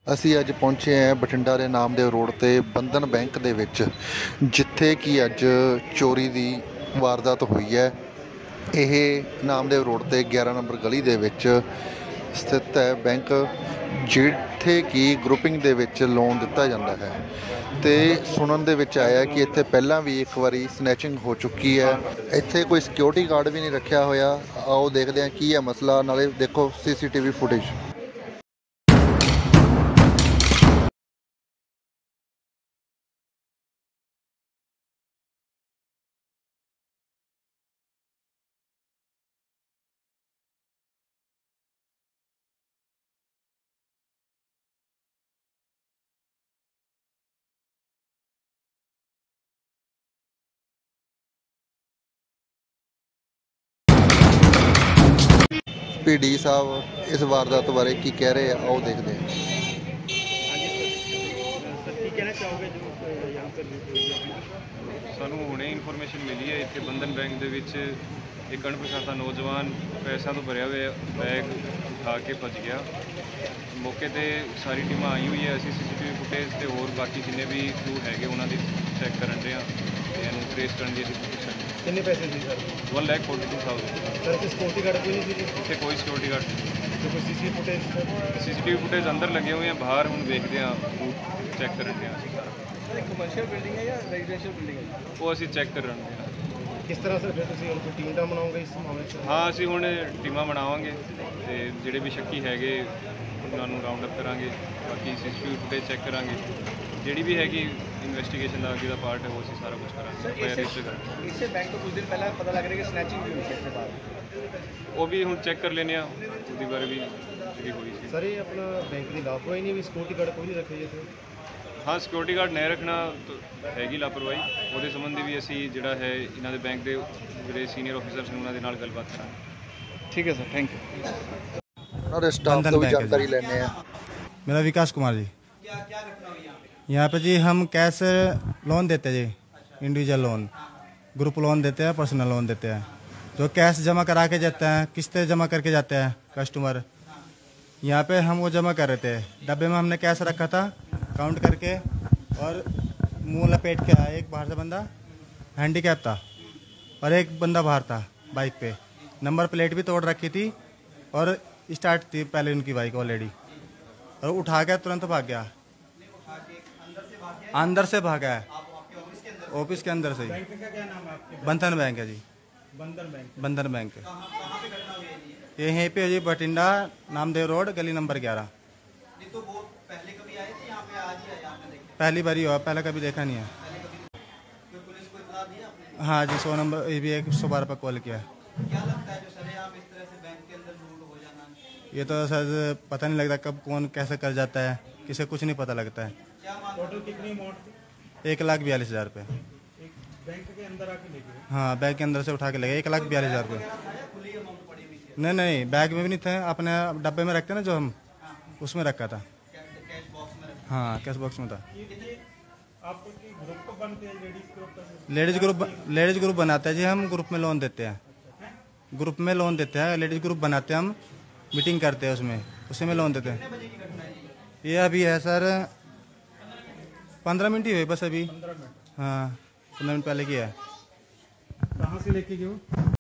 ਅਸੀਂ ਅੱਜ ਪਹੁੰਚੇ ਹਾਂ ਬਠਿੰਡਾ ਦੇ ਨਾਮਦੇਵ ਰੋਡ 'ਤੇ ਬੰਧਨ ਬੈਂਕ ਦੇ ਵਿੱਚ, ਜਿੱਥੇ ਕਿ ਅੱਜ ਚੋਰੀ ਦੀ ਵਾਰਦਾਤ ਹੋਈ ਹੈ। ਇਹ ਨਾਮਦੇਵ ਰੋਡ 'ਤੇ 11 ਨੰਬਰ ਗਲੀ ਦੇ ਵਿੱਚ ਸਥਿਤ ਹੈ ਬੈਂਕ, ਜਿੱਥੇ ਕਿ ਗਰੁੱਪਿੰਗ ਦੇ ਵਿੱਚ ਲੋਨ ਦਿੱਤਾ ਜਾਂਦਾ ਹੈ। ਤੇ ਸੁਣਨ ਦੇ ਵਿੱਚ ਆਇਆ ਕਿ ਇੱਥੇ ਪਹਿਲਾਂ ਵੀ ਇੱਕ ਵਾਰੀ ਸਨੈਚਿੰਗ ਹੋ ਚੁੱਕੀ ਹੈ। ਇੱਥੇ ਕੋਈ ਸਿਕਿਉਰਿਟੀ ਗਾਰਡ ਵੀ ਨਹੀਂ ਰੱਖਿਆ ਹੋਇਆ। ਆਓ ਦੇਖਦੇ ਹਾਂ ਕੀ ਹੈ ਮਸਲਾ, ਨਾਲੇ ਦੇਖੋ CCTV ਫੁਟੇਜ। PD ਸਾਹਿਬ ਇਸ ਵਾਰਦਾਤ ਬਾਰੇ ਕੀ ਕਹਿ ਰਹੇ ਆ, ਆਓ ਦੇਖਦੇ ਹਾਂ। ਸਾਨੂੰ ਹੁਣੇ ਇਨਫੋਰਮੇਸ਼ਨ ਮਿਲੀ ਹੈ ਇੱਥੇ ਬੰਧਨ ਬੈਂਕ ਦੇ ਵਿੱਚ ਇੱਕ ਅਣਪਛਾਤਾ ਨੌਜਵਾਨ ਪੈਸਿਆਂ ਤੋਂ ਭਰਿਆ ਹੋਇਆ ਬੈਗ ਉਠਾ ਕੇ ਭੱਜ ਗਿਆ। ਮੌਕੇ ਤੇ ਸਾਰੀ ਟੀਮਾਂ ਆਈ ਹੋਈ ਹੈ। ਅਸੀਂ CCTV ਫੁਟੇਜ ਤੇ ਹੋਰ ਬਾਕੀ ਜਿੰਨੇ ਵੀ ਕਲੂ ਹੈਗੇ ਉਹਨਾਂ ਦੀ ਚੈੱਕ ਕਰਨ ਰਹੇ ਹਾਂ ਤੇ ਇਹਨੂੰ ਟ੍ਰੇਸ ਕਰਨ ਦੀ ਅਸੀਂ ਕੋਸ਼ਿਸ਼ ਕਰ ਰਹੇ ਹਾਂ। ਕਿੰਨੇ ਪੈਸੇ ਸੀ ਸਰ? 1,42,000। ਸਰ ਇੱਥੇ ਸਿਕਿਉਰਿਟੀ ਗਾਰਡ ਕੋਈ ਨਹੀਂ ਸੀ? ਇੱਥੇ ਕੋਈ ਸਿਕਿਉਰਿਟੀ ਗਾਰਡ ਤੇ ਕੋਈ CCTV ਫੁਟੇਜ ਅੰਦਰ ਲੱਗੇ ਹੋਏ ਆ, ਬਾਹਰ ਹੁਣ ਦੇਖਦੇ ਹਾਂ, ਚੈੱਕ ਕਰਨ ਰਹੇ ਹਾਂ ਅਸੀਂ ਸਾਰਾ। ਸਰ ਕਮਰਸ਼ੀਅਲ ਬਿਲਡਿੰਗ ਹੈ ਜਾਂ ਰੈਜ਼ੀਡੈਂਸ਼ੀਅਲ ਬਿਲਡਿੰਗ ਹੈ? ਉਹ ਅਸੀਂ ਚੈੱਕ ਕਰ ਰਹੇ ਹਾਂ। ਕਿਸ ਤਰ੍ਹਾਂ ਸਰ ਫਿਰ ਤੁਸੀਂ ਹੁਣ ਕੋਈ ਟੀਮ ਦਾ ਬਣਾਓਗੇ ਇਸ ਮਾਮਲੇ 'ਚ? ਹਾਂ, ਅਸੀਂ ਹੁਣ ਟੀਮਾਂ ਬਣਾਵਾਂਗੇ ਤੇ ਜਿਹੜੇ ਵੀ ਸ਼ੱਕੀ ਹੈਗੇ ਉਹਨਾਂ ਨੂੰ ਰਾਉਂਡ ਅਪ ਕਰਾਂਗੇ। ਬਾਕੀ CCTV ਫੁਟੇਜ ਚੈੱਕ ਕਰਾਂਗੇ, ਜਿਹੜੀ ਵੀ ਹੈਗੀ ਇਨਵੈਸਟੀਗੇਸ਼ਨ ਦਾ ਅੱਗੇ ਦਾ ਪਾਰਟ ਹੈ ਉਹ ਅਸੀਂ ਸਾਰਾ ਕੁਝ ਕਰਾਂਗੇ। ਇਸੇ ਬੈਂਕ ਤੋਂ ਕੁਝ ਦਿਨ ਪਹਿਲਾਂ ਪਤਾ ਲੱਗ ਰਿਹਾ ਕਿ ਸਨੈਚਿੰਗ ਵੀ ਹੋਈ ਸੀ ਇਸ ਬਾਅਦ। ਉਹ ਵੀ ਹੁਣ ਚੈੱਕ ਕਰ ਲੈਂਦੇ ਆ, ਉਹਦੇ ਬਾਰੇ ਵੀ ਜਿਹੜੀ ਹੋਈ ਸੀ। ਸਰ ਇਹ ਆਪਣਾ ਬੈਂਕ ਦੀ ਲਾਪਰਵਾਹੀ ਨਹੀਂ ਵੀ ਸਿਕਿਉਰਿਟੀ ਗਾਰਡ ਕੋਈ ਨਹੀਂ ਰੱਖਿਆ ਜੀ ਇੱਥੇ? ਹਾਂ, ਸਿਕਿਉਰਿਟੀ ਗਾਰਡ ਨਹੀਂ ਰੱਖਣਾ ਹੈਗੀ ਲਾਪਰਵਾਹੀ। ਉਹਦੇ ਸੰਬੰਧੀ ਵੀ ਅਸੀਂ ਜਿਹੜਾ ਹੈ ਇਹਨਾਂ ਦੇ ਬੈਂਕ ਦੇ ਜਿਹੜੇ ਸੀਨੀਅਰ ਆਫੀਸਰਸ ਨੇ ਉਹਨਾਂ ਦੇ ਨਾਲ ਗੱਲਬਾਤ ਕਰਾਂਗੇ। ठीक है सर, थैंक यू। ਉਹਨਾਂ ਦੇ ਸਟਾਫ ਤੋਂ ਵੀ ਜਾਣਕਾਰੀ ਲੈਣੇ ਆ। मेरा विकास कुमार जी। यहाँ पे जी हम कैश लोन देते हैं जी, इंडिविजुअल लोन, ग्रुप लोन देते हैं, पर्सनल लोन देते हैं। जो कैश जमा करा के जाते हैं, किस्तें जमा करके जाते हैं कस्टमर, यहाँ पे हम वो जमा कर रहे थे। डब्बे में हमने कैश रखा था, काउंट करके, और मुंह लपेट के आया एक बाहर से बंदा, हैंडीकैप था, और एक बंदा बाहर था बाइक पे। नंबर प्लेट भी तोड़ रखी थी और स्टार्ट थी पहले उनकी बाइक ऑलरेडी, और उठा के तुरंत भाग गया। अंदर से भागा है, ऑफिस के अंदर से ही। बैंक का क्या नाम है आपके? बंधन बैंक है जी। बंधन बैंक। बंधन बैंक ये यहीं पे है जी, बठिंडा नामदेव रोड गली नंबर 11। तो वो पहले कभी आए थे यहाँ पे? आज ही आए आपने देखा? पहली बार ही हुआ, पहले कभी देखा नहीं है। कोई पुलिस को इत्तला दिया आपने? हाँ जी, 100 नंबर ये भी 112 पर कॉल किया। क्या लगता है जो सरेआम इस तरह से बैंक के अंदर लूट हो जाना? ये तो सर पता नहीं लगता कब कौन कैसे कर जाता है, किसे कुछ नहीं पता लगता है। टोटल कितनी अमाउंट थी? 1,42,000 रुपये। बैंक के अंदर आके ले गए? हाँ, बैग के अंदर से उठा के लगे 1,42,000 रुपये। खुली अमाउंट पड़ी हुई थी? नहीं नहीं, बैग में भी नहीं थे, अपने डब्बे में रखते ना जो हम, उसमें रखा था। कैश बॉक्स में रखा? हाँ, कैश बॉक्स में था। आपके ग्रुप बनते हैं लेडीज ग्रुप? लेडीज ग्रुप बनाते हैं जी, हम ग्रुप में लोन देते हैं। ग्रुप में लोन देते हैं, लेडीज ग्रुप बनाते हैं हम, मीटिंग करते हैं उसमें, उसी में लोन देते हैं। ये अभी है सर 15 मिनट ही हुए बस अभी। हाँ, 15 मिनट पहले की है। कहाँ से लेके गए?